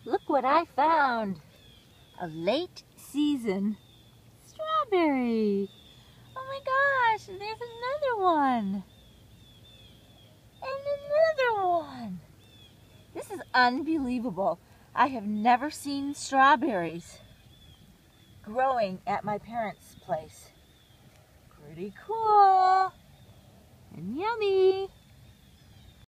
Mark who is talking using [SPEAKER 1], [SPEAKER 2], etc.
[SPEAKER 1] Look what I found. A late season strawberry. Oh my gosh, there's another one. And another one. This is unbelievable. I have never seen strawberries growing at my parents' place. Pretty cool and yummy.